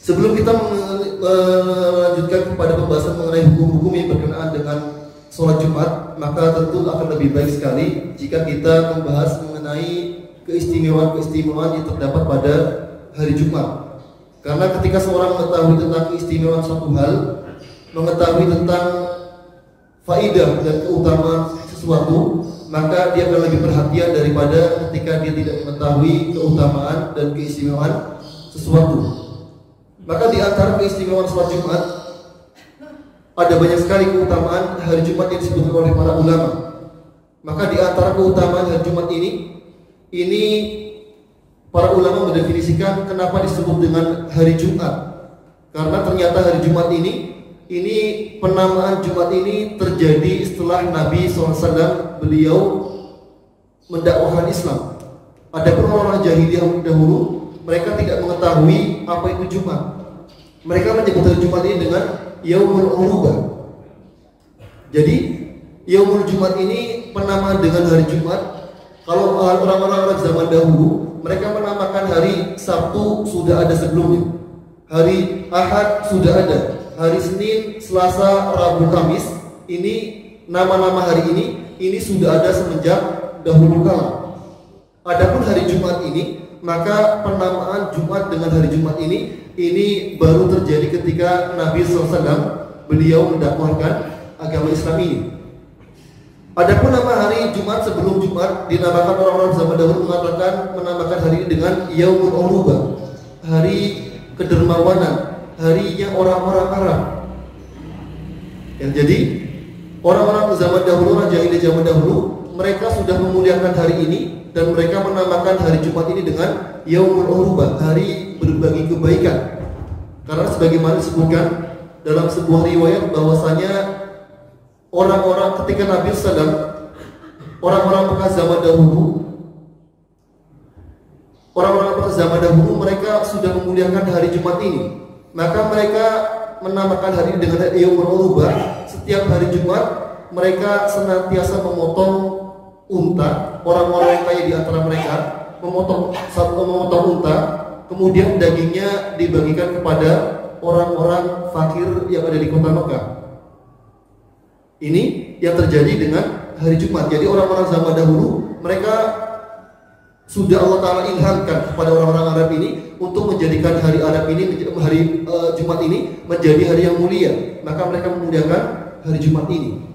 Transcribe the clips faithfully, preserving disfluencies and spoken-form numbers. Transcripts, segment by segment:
Sebelum kita melanjutkan kepada pembahasan mengenai hukum-hukum yang berkenaan dengan sholat Jumat, maka tentu akan lebih baik sekali jika kita membahas mengenai keistimewaan-keistimewaan yang terdapat pada hari Jumat. Karena ketika seorang mengetahui tentang keistimewaan suatu hal, mengetahui tentang faidah dan keutamaan sesuatu, maka dia akan lebih perhatian daripada ketika dia tidak mengetahui keutamaan dan keistimewaan sesuatu. Maka di antara keistimewaan sholat Jumat ada banyak sekali keutamaan hari Jumat yang disebutkan oleh para ulama. Maka di antara keutamaan hari Jumat ini, ini para ulama mendefinisikan kenapa disebut dengan hari Jumat. Karena ternyata hari Jumat ini, ini penamaan Jumat ini terjadi setelah Nabi shallallahu alaihi wasallam beliau mendakwahkan Islam. Adapun orang-orang jahiliyah dahulu, mereka tidak mengetahui apa itu Jumat. Mereka menyebut hari Jumat ini dengan Yaumul Urubah. Jadi Yaumul Jumat ini penamaan dengan hari Jumat. Kalau orang-orang zaman dahulu, mereka menamakan hari Sabtu sudah ada sebelumnya, hari Ahad sudah ada, hari Senin, Selasa, Rabu, Kamis. Ini nama-nama hari ini, ini sudah ada semenjak dahulu kala. Adapun hari Jumat ini, maka penamaan Jumat dengan hari Jumat ini ini baru terjadi ketika Nabi shallallahu alaihi wasallam beliau mendakwahkan agama Islam ini. Adapun nama hari Jumat sebelum Jumat dinamakan orang-orang zaman dahulu mengatakan menamakan hari ini dengan Yaumul Urubah, hari kedermawanan, harinya orang-orang Arab. Ya, jadi orang-orang zaman dahulu, orang jahiliyah zaman dahulu, mereka sudah memuliakan hari ini dan mereka menamakan hari Jumat ini dengan Yaumul Urubah, hari berbagi kebaikan. Karena sebagaimana disebutkan dalam sebuah riwayat bahwasanya orang-orang ketika Nabi shallallahu alaihi wasallam, orang-orang bekas zaman dahulu, orang-orang bekas zaman dahulu mereka sudah memuliakan hari Jumat ini. Maka mereka menamakan hari ini dengan Yaumul Urubah. Setiap hari Jumat mereka senantiasa memotong unta. Orang-orang yang kaya di antara mereka memotong memotong unta, kemudian dagingnya dibagikan kepada orang-orang fakir yang ada di kota Mekah. Ini yang terjadi dengan hari Jumat. Jadi orang-orang zaman dahulu mereka sudah Allah Ta'ala ilhamkan kepada orang-orang Arab ini untuk menjadikan hari Arab ini, hari uh, Jumat ini menjadi hari yang mulia. Maka mereka memuliakan hari Jumat ini.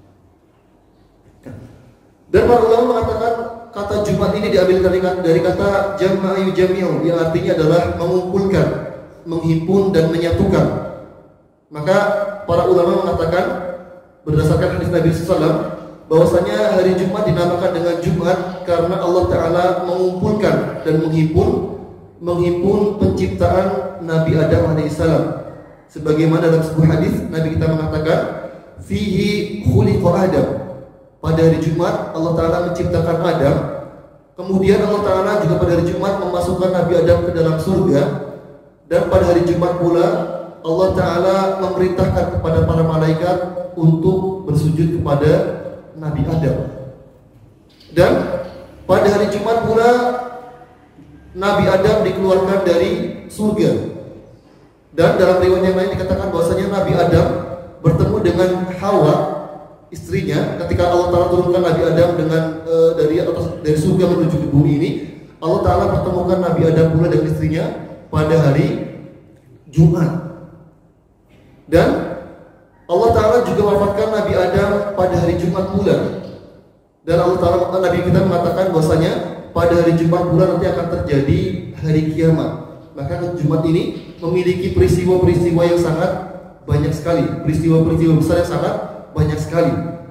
Dan para ulama mengatakan kata Jumat ini diambil dari, dari kata jama'u jami'u, yang artinya adalah mengumpulkan, menghimpun dan menyatukan. Maka para ulama mengatakan berdasarkan hadis Nabi shallallahu alaihi wasallam bahwasanya hari Jumat dinamakan dengan Jumat karena Allah Ta'ala mengumpulkan dan menghimpun menghimpun penciptaan Nabi Adam alaihissalam. Sebagaimana dalam sebuah hadis Nabi kita mengatakan fihi khuliqa Adam. Pada hari Jumat Allah Ta'ala menciptakan Adam. Kemudian Allah Ta'ala juga pada hari Jumat memasukkan Nabi Adam ke dalam surga. Dan pada hari Jumat pula Allah Ta'ala memerintahkan kepada para malaikat untuk bersujud kepada Nabi Adam. Dan pada hari Jumat pula Nabi Adam dikeluarkan dari surga. Dan dalam riwayat yang lain dikatakan bahwasanya Nabi Adam bertemu dengan Hawa, istrinya, ketika Allah Ta'ala turunkan Nabi Adam dengan e, dari atas dari surga menuju ke bumi ini. Allah Ta'ala pertemukan Nabi Adam pula dengan istrinya pada hari Jumat. Dan Allah Ta'ala juga wafatkan Nabi Adam pada hari Jumat pula. Dan Allah Ta'ala, Nabi kita mengatakan bahwasanya pada hari Jumat pula nanti akan terjadi hari kiamat. Maka Jumat ini memiliki peristiwa-peristiwa yang sangat banyak sekali, peristiwa-peristiwa besar yang sangat banyak sekali.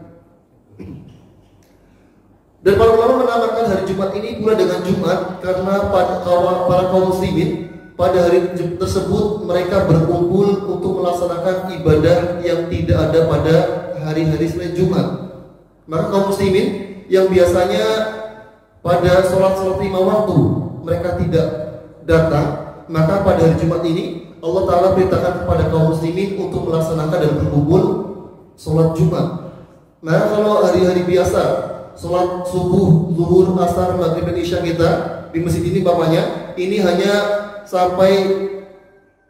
Dan para ulama menamakan hari Jumat ini pula dengan Jumat karena para, para kaum muslimin pada hari tersebut mereka berkumpul untuk melaksanakan ibadah yang tidak ada pada hari-hari selain Jumat. Maka kaum muslimin yang biasanya pada sholat-sholat lima waktu mereka tidak datang, maka pada hari Jumat ini Allah Ta'ala perintahkan kepada kaum muslimin untuk melaksanakan dan berkumpul sholat Jumat. Nah, kalau hari-hari biasa sholat subuh, zuhur, asar, maghrib dan isya kita di masjid ini bapaknya ini hanya sampai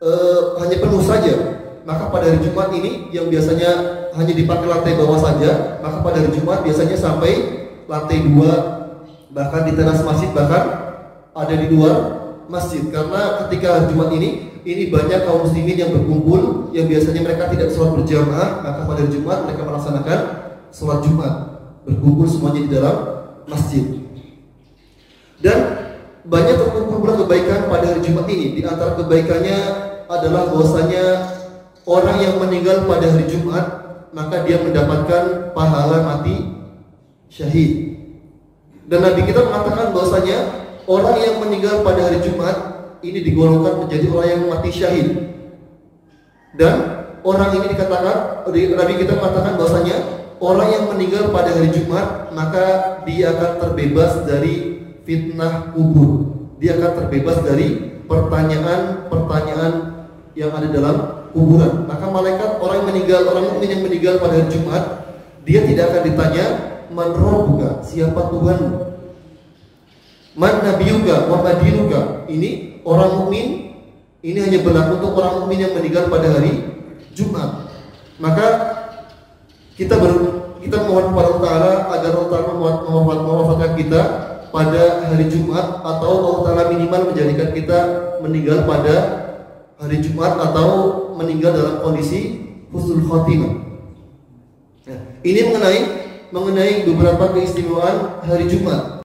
uh, hanya penuh saja, maka pada hari Jumat ini yang biasanya hanya dipakai lantai bawah saja, maka pada hari Jumat biasanya sampai lantai dua, bahkan di teras masjid, bahkan ada di luar masjid. Karena ketika hari Jumat ini ini banyak kaum muslimin yang berkumpul, yang biasanya mereka tidak sholat berjamaah, maka pada hari Jumat mereka melaksanakan sholat Jumat, berkumpul semuanya di dalam masjid. Dan banyak terkumpul pula kebaikan pada hari Jumat ini. Di antara kebaikannya adalah bahwasanya orang yang meninggal pada hari Jumat, maka dia mendapatkan pahala mati syahid. Dan Nabi kita mengatakan bahwasanya orang yang meninggal pada hari Jumat ini digolongkan menjadi orang yang mati syahid. Dan orang ini dikatakan, Nabi kita mengatakan bahwasanya orang yang meninggal pada hari Jumat, maka dia akan terbebas dari fitnah kubur. Dia akan terbebas dari pertanyaan-pertanyaan yang ada dalam kuburan. Maka malaikat orang yang meninggal, orang mukmin yang meninggal pada hari Jumat, dia tidak akan ditanya man rabbuka, siapa Tuhanmu, man nabiyuka wa madinuka. Ini orang mukmin, ini hanya berlaku untuk orang mukmin yang meninggal pada hari Jumat. Maka kita ber, kita mohon kepada Allah Taala agar Allah Taala mewafatkan kita pada hari Jumat, atau Allah Taala minimal menjadikan kita meninggal pada hari Jumat atau meninggal dalam kondisi husnul khotimah. Nah, ini mengenai mengenai beberapa keistimewaan hari Jumat.